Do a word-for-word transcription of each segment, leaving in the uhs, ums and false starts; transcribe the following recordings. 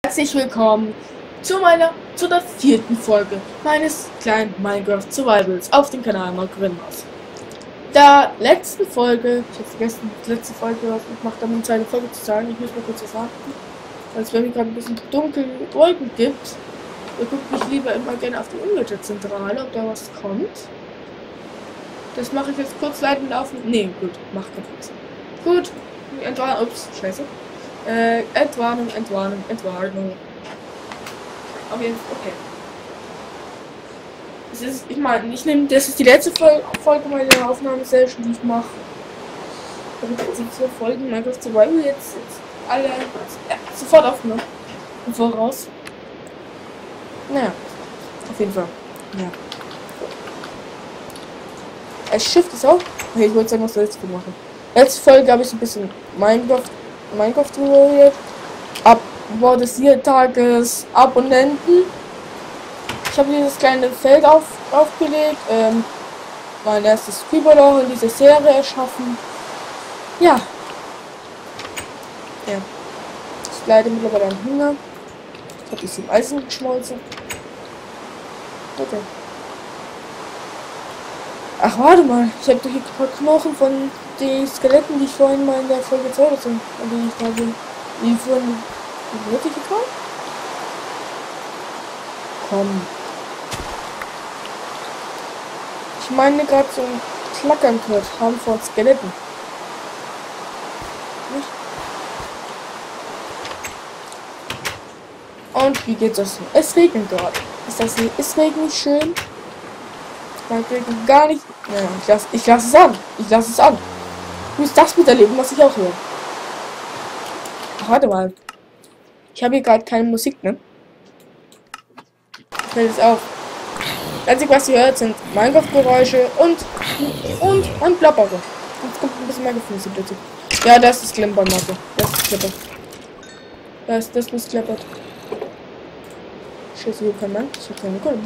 Herzlich willkommen zu meiner, zu der vierten Folge meines kleinen Minecraft Survivals auf dem Kanal Markgrinmos. Der letzten Folge, ich habe vergessen, die letzte Folge, was ich mache, dann eine zweite Folge zu sagen. Ich muss mal kurz was sagen, weil es bei mir gerade ein bisschen dunkel Wolken gibt. Ihr guckt mich lieber immer gerne auf die Unwetterzentrale, ob da was kommt. Das mache ich jetzt kurz leitend laufen. Nee, gut, macht keinen Spaß. Gut, Entwarnung, ups, scheiße. Äh, Entwarnung, Entwarnung, Entwarnung. Aber jetzt, okay. Das ist, ich meine, ich nehme, das ist die letzte Folge, Folge meiner Aufnahmesession, die ich mache. Damit sind vier Folgen Minecraft Survival jetzt, jetzt alle ja, sofort aufgenommen. Im Voraus. Naja, auf jeden Fall. Ja. Das Schiff ist auch. Okay, ich wollte sagen, was soll ich jetzt machen. Letzte Folge habe ich ein bisschen Minecraft, Minecraft tutoriert. Abbau des Tages Abonnenten. Ich habe dieses kleine Feld auf, aufgelegt. Ähm, mein erstes Creeper in dieser Serie erschaffen. Ja. Ja. Ich leide mittlerweile an Hunger. Ich habe bisschen Eisen geschmolzen. Okay. Ach, warte mal. Ich habe doch hier ein paar Knochen von den Skeletten, die ich vorhin mal in der Folge zwei oder so, die ich da bin. Die vorhin wirklich gekauft? Komm. Ich meine gerade so ein Klackern gehört haben von Skeletten. Nicht? Und wie geht das? Es regnet gerade. Ist das nicht, ist Regen nicht schön? Man regnet gar nicht. Ja, ich lasse ich lass es an. Ich lasse es an. Du musst das miterleben, was ich auch höre. Ach, warte mal. Ich habe hier gerade keine Musik, ne? Fällt es auf. Das Einzige, was ihr hört, sind Minecraft-Geräusche und und und Plappere. Jetzt kommt ein bisschen mehr Gefühl dazu. Ja, das ist Klempermatte. Das ist Klepper. Das, das ist Kleppert. Scheiße, hier kein Mann. Ich habe keine Kohle.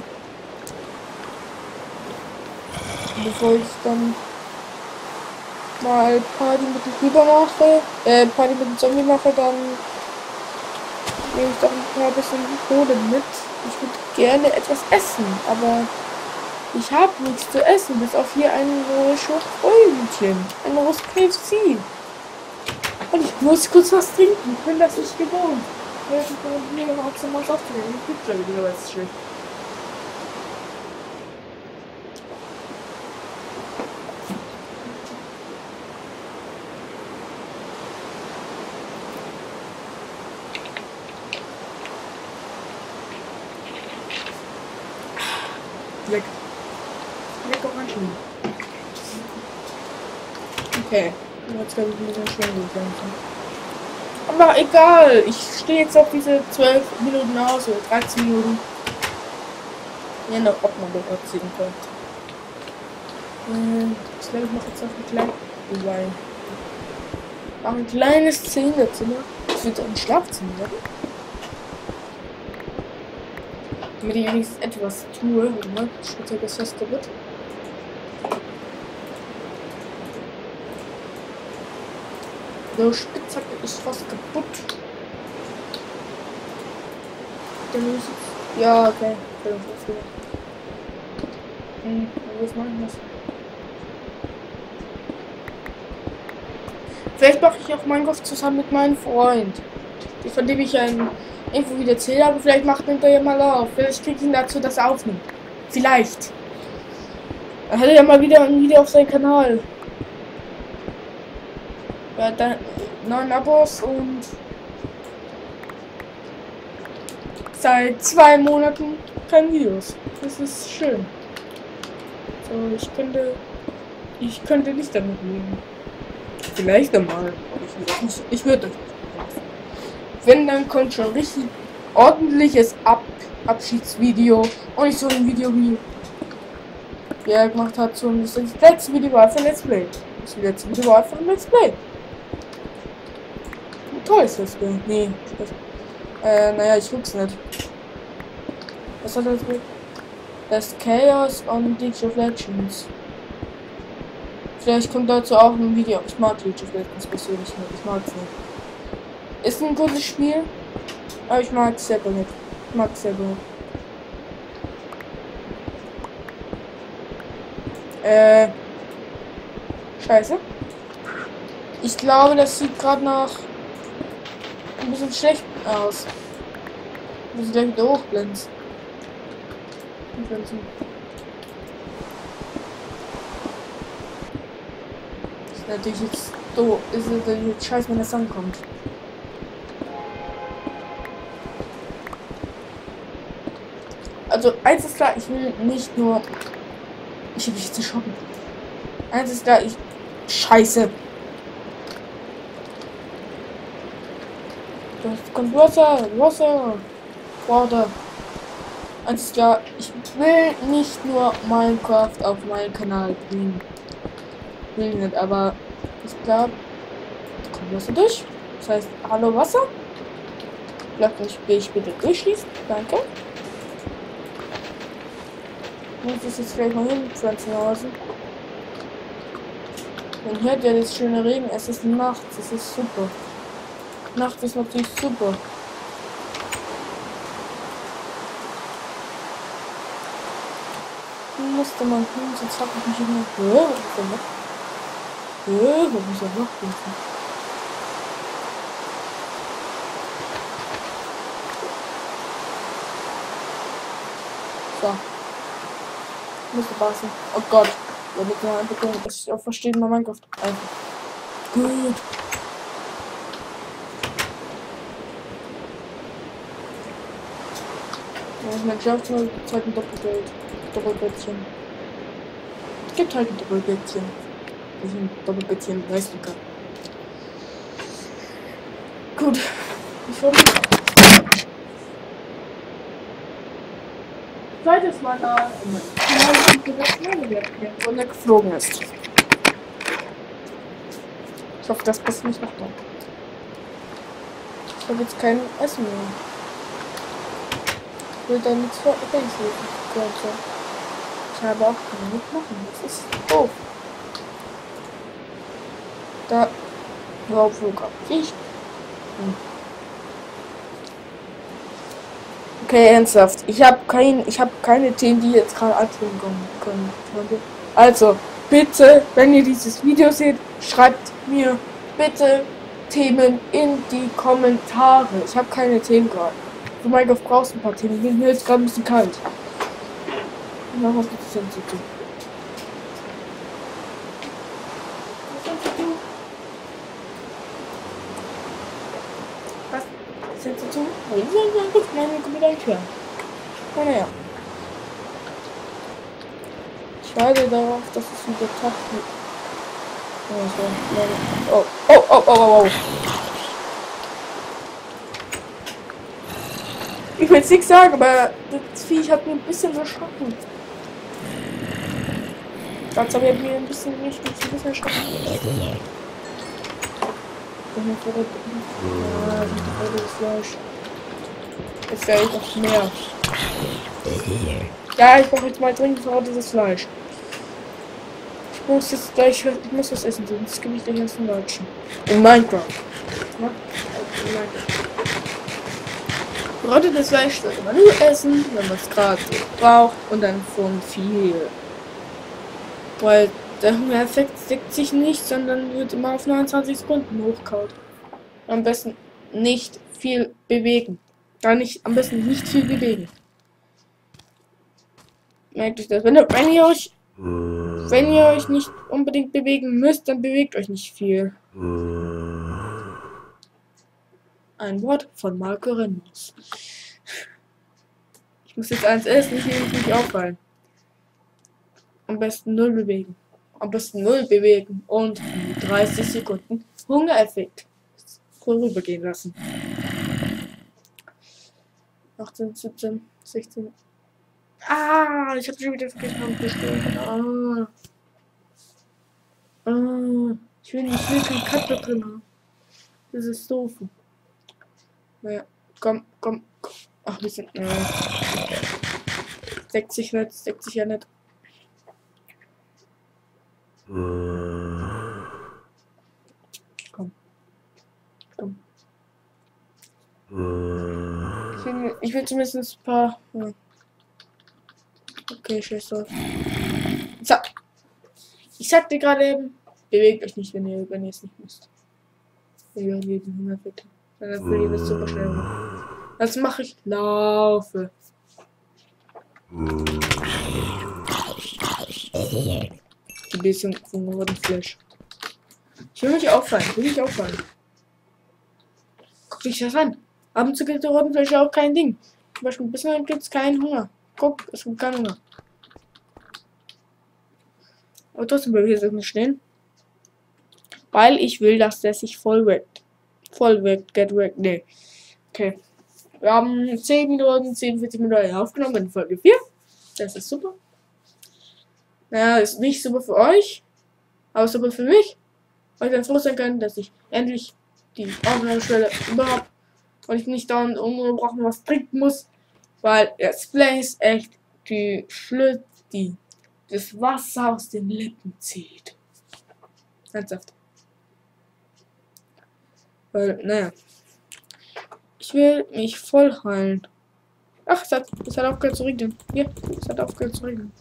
Bevor ich dann mal Party mit dem Creeper mache, äh, Party mit dem Zombie mache, dann nehme ich doch ein paar bisschen Kohle mit. Ich würde gerne etwas essen, aber ich habe nichts zu essen, bis auf hier ein rohes Schokofröhnchen, ein rohes K F C. Und ich muss kurz was trinken, ich bin das nicht gewohnt. Ich bin mir überhaupt so was aufzunehmen. Ich bin schon wieder was schlecht. Lecker. Lecker Orangen. Okay. Jetzt glaube ich ein bisschen schön gegangen. Aber egal. Ich stehe jetzt auf diese zwölf Minuten aus oder dreizehn Minuten. Ja, noch ob man das abziehen kann. Ich glaube, ich mache jetzt noch ein kleines Design. Auch ein kleines Zehnerzimmer. Das wird ein Schlafzimmer werden. Damit ich wenigstens etwas tue, ne? Spitzhacke ist fast kaputt. So, Spitzhacke ist fast kaputt. Dann muss ich. Ja, okay. Hm, was mache ich das? Vielleicht mache ich auch Minecraft zusammen mit meinem Freund. Von dem ich ein irgendwo wieder erzählt habe. Vielleicht macht er ja mal auf. Vielleicht kriege ich ihn dazu, dass er aufnimmt. Vielleicht. Dann hat er ja mal wieder ein Video auf seinem Kanal. Ja, dann neun Abos und seit zwei Monaten keine Videos. Das ist schön. So, ich könnte. Ich könnte nicht damit leben. Vielleicht einmal. Ich, ich würde. Wenn, dann kommt schon richtig ordentliches Ab Abschiedsvideo und nicht so ein Video wie er gemacht hat. So das letzte Video war einfach ein Let's Play. Das letzte Video war einfach ein Let's Play. Wie toll ist das denn? Nee. Das, äh, naja, ich guck's nicht. Was hat das mit? Das Chaos on League of Legends. Vielleicht kommt dazu auch ein Video. Ich mag League of Legends persönlich nicht. Ich mag's nicht. Ist ein gutes Spiel. Aber ich mag es selber nicht. Ich mag es selber nicht. Äh. Scheiße. Ich glaube, das sieht gerade nach ein bisschen schlecht aus. Ich muss gleich wieder hochblenden. Das ist natürlich jetzt doof. Ist natürlich jetzt scheiße, wenn das ankommt. Also, eins ist klar, ich will nicht nur. Ich habe mich jetzt erschrocken. Eins ist klar, ich. Scheiße. Da kommt Wasser, Wasser, Water. Eins ist klar, ich will nicht nur Minecraft auf meinen Kanal bringen. Will nicht, aber ich glaube, da kommt Wasser durch. Das heißt, hallo Wasser. Lasst mich bitte durchschließen. Danke. Ich muss das jetzt gleich mal hinpflanzen lassen. Man hört ja das schöne Regen. Es ist nachts. Es ist super. Nacht ist natürlich super. Musste man hin, sonst hab ich mich immer. Hä? Was ist denn noch? Hä? Was muss er noch finden? So. Musste passen. Oh Gott. Damit wir einfach gucken, dass ich auch verstehe, mal Minecraft einfach. Gut. Ja, ich meine, ich habe schon zweiten Doppelgeld. Doppelbettchen. Es gibt halt ein Doppelbettchen. Das ist ein Doppelbettchen leisten kann. Gut. Ich hoffe. Zweites Mal da. Und er geflogen ist. Ich hoffe, das passt nicht noch da. Ich habe jetzt kein Essen mehr. Ich will da nichts für Ich habe auch keine mitmachen. Das ist doof. Da. Überhaupt Flug ab. Ich. Hm. Okay, ernsthaft. Ich habe kein, ich habe keine Themen, die jetzt gerade anfangen können. Also, bitte, wenn ihr dieses Video seht, schreibt mir bitte Themen in die Kommentare. Ich habe keine Themen gerade. Für Minecraft brauchst du ein paar Themen. Mir ist gerade ein bisschen kalt. Na, was gibt's denn zu tun? Was ist denn zu tun? Ich will einfach meine Computer hören. Oh, naja. Ich warte darauf, dass es wieder Tag wird. Oh, oh, oh, oh, oh, oh. Ich will jetzt nichts sagen, aber das Viech hat mir ein bisschen erschrocken. Ganz aber mir ein bisschen nicht, ein bisschen erschrocken. Ja, das Fleisch. Jetzt werde ich noch mehr. Ja, ich brauche jetzt mal dringend verrotetes Fleisch. Ich muss jetzt gleich, ich muss was essen, sonst gebe ich den ganzen Deutschen. In Minecraft. Ja? In Minecraft. Verrottetes Fleisch sollte man nur essen, wenn man es gerade braucht und dann von viel. Weil der Hungereffekt deckt sich nicht, sondern wird immer auf neunundzwanzig Sekunden hochkaut. Am besten nicht viel bewegen. Gar nicht, am besten nicht viel bewegen. Merkt euch das. Wenn, wenn ihr euch wenn ihr euch nicht unbedingt bewegen müsst, dann bewegt euch nicht viel. Ein Wort von Marco Renmus. Ich muss jetzt eins essen, ich will mich nicht auffallen. Am besten null bewegen. Am besten null bewegen und dreißig Sekunden Hungereffekt vorübergehen lassen. achtzehn, siebzehn, sechzehn. Ah, ich habe schon wieder vergessen, gespielt. Ah. Ah. Ich will nicht, ich will kein Cut da drin haben. Das ist doof. Naja, komm, komm, komm. Ach, wir sind. Äh, deckt sich nicht, deckt sich ja nicht. Komm. Komm. Ich will, ich will zumindest ein paar. Ja. Okay, scheiß drauf. So. Ich sagte gerade eben, bewegt euch nicht, wenn ihr, wenn ihr es nicht müsst. Ja, jeden Hunger bitte. Dann will ich das super schnell machen. Das mache ich. Laufe. Die bisschen von roten Fleisch. Ich will mich auffallen. Will mich auffallen. Guck dich das an. Ab und zu gibt der roten Fleisch auch kein Ding. Zum Beispiel ein bisschen gibt es keinen Hunger. Guck, es gibt keinen Hunger. Aber trotzdem bleibe ich jetzt nicht stehen. Weil ich will, dass der sich voll weckt. Voll weckt, get weckt. Nee. Okay. Wir haben zehn Minuten, zehnundvierzig Minuten aufgenommen in Folge vier. Das ist super. Naja, ist nicht super für euch. Aber super für mich. Weil ich dann froh sein kann, dass ich endlich die Aufnahmestelle überhaupt und ich nicht dauernd ununterbrochen was trinken muss. Weil das Play ist echt die Schlüssel, die das Wasser aus den Lippen zieht. Ernsthaft. Weil, naja. Ich will mich voll heilen. Ach, es hat, es hat aufgehört zu regnen. Hier, es hat aufgehört zu regnen.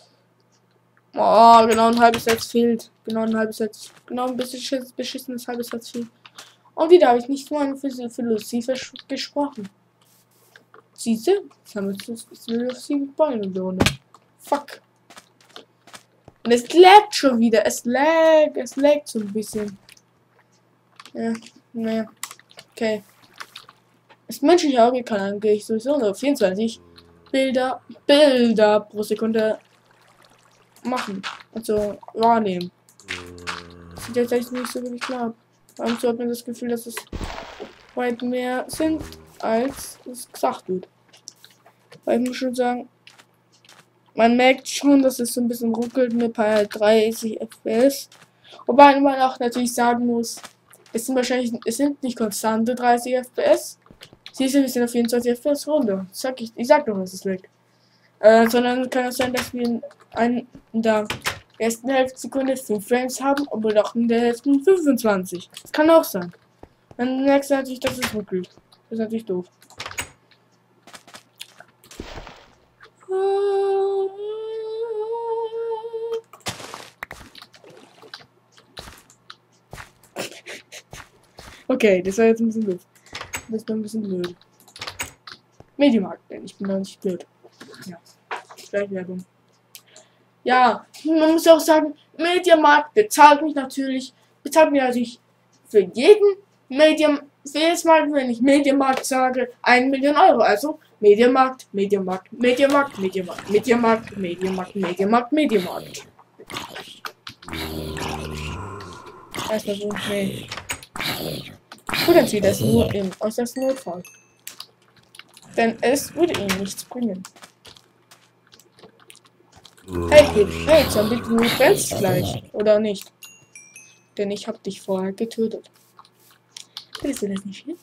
Oh, genau ein halbes Satz fehlt. Genau ein halbes Satz. Genau ein bisschen beschissenes halbes Satz fehlt. Und wieder habe ich nicht mal für, für Lucy gesprochen. Siehst du? Jetzt haben wir jetzt nur noch sieben Beine in der Runde. Fuck. Und es laggt schon wieder. Es laggt. Es laggt so ein bisschen. Ja, naja. Okay. Das menschliche Auge kann eigentlich sowieso nur vierundzwanzig Bilder, Bilder pro Sekunde machen. Also wahrnehmen. Das sieht jetzt echt nicht so wirklich klar. Und so hat man das Gefühl, dass es weit mehr sind, als es gesagt wird. Weil ich muss schon sagen, man merkt schon, dass es so ein bisschen ruckelt mit bei dreißig F P S. Wobei man auch natürlich sagen muss, es sind wahrscheinlich, es sind nicht konstante dreißig F P S. Siehst du, wir sind auf vierundzwanzig F P S runter. Sag ich, ich sag doch, es ist weg. Äh, sondern kann es sein, dass wir in, ein, in der ersten Hälfte fünf Frames haben, aber doch in der Hälfte fünfundzwanzig. Das kann auch sein. Dann merkst du natürlich, dass es ruckelt. Das ist natürlich doof. Okay, das war jetzt ein bisschen doof. Das war ein bisschen blöd. Mediamarkt, denn ich bin doch nicht blöd. Ja, gleich Werbung. Ja, man muss auch sagen, Mediamarkt bezahlt mich natürlich, bezahlt mir natürlich für jeden Medium, für jedes Mal, wenn ich Mediamarkt sage, eine Million Euro. Also Mediamarkt, Mediamarkt, Mediamarkt, Mediamarkt, Mediamarkt, Mediamarkt, Mediamarkt, Mediamarkt. Erstmal so, nee. Gut, dann zieht das nur im äußersten Notfall. Denn es würde ihnen nichts bringen. Hey, hey, Zombie, du brennst gleich, oder nicht? Denn ich habe dich vorher getötet. Willst du das nicht hin?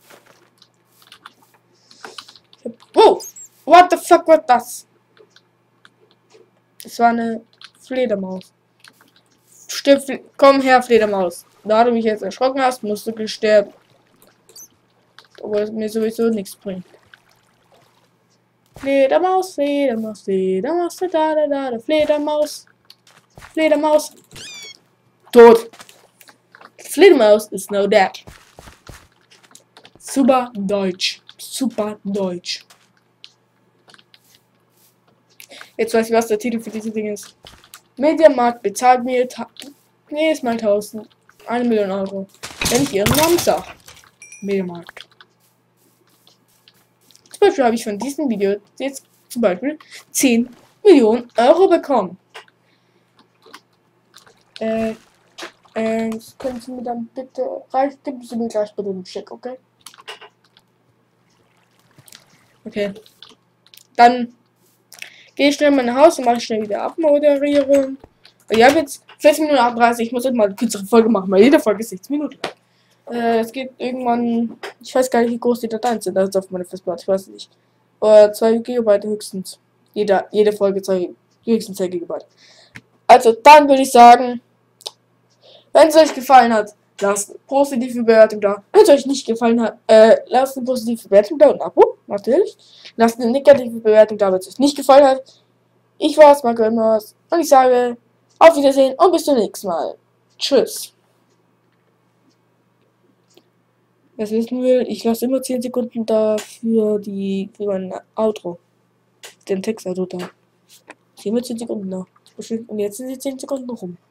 Oh! What the fuck war das? Es war eine Fledermaus. Stirb, komm her, Fledermaus. Da du mich jetzt erschrocken hast, musst du sterben. Obwohl es mir sowieso nichts bringt. Fledermaus, Fledermaus, Fledermaus, da, da, da, da, Fledermaus. Fledermaus. Tot. Fledermaus is no dead. Super Deutsch. Super Deutsch. Jetzt weiß ich, was der Titel für diese Dinge ist. Mediamarkt bezahlt mir jedes Mal tausend, eine Million Euro, wenn ich ihren Namen sage. Mediamarkt. Zum Beispiel habe ich von diesem Video jetzt zum Beispiel zehn Millionen Euro bekommen. Äh, äh, das können Sie mir dann bitte, reicht, geben Sie mir gleich bitte einen Check, okay? Okay. Dann gehe ich schnell in mein Haus und mache schnell wieder Abmoderierung. Ich habe jetzt sechs Minuten achtunddreißig, ich muss jetzt mal eine kürzere Folge machen, weil jede Folge ist sechzehn Minuten lang. Äh, es geht irgendwann, ich weiß gar nicht, wie groß die Dateien sind, das ist auf meiner Festplatte, ich weiß nicht. Oder zwei Gigabyte höchstens. Jeder, jede Folge zwei, höchstens zwei Gigabyte. Also dann würde ich sagen, wenn es euch gefallen hat, lasst eine positive Bewertung da. Wenn es euch nicht gefallen hat, äh, lasst eine positive Bewertung da und ein Abo. natürlich. Lasst eine negative Bewertung da, wenn es euch nicht gefallen hat. Ich war's, Marco Elmers, und ich sage auf Wiedersehen und bis zum nächsten Mal. Tschüss. Wer es wissen will, ich lasse immer zehn Sekunden da für die für mein Outro. Den Textauto da. Immer zehn Sekunden da. Und jetzt sind die zehn Sekunden rum.